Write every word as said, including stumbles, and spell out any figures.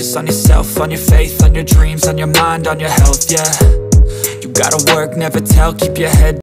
focus on yourself, on your faith, on your dreams, on your mind, on your health, yeah. You gotta work, never tell, keep your head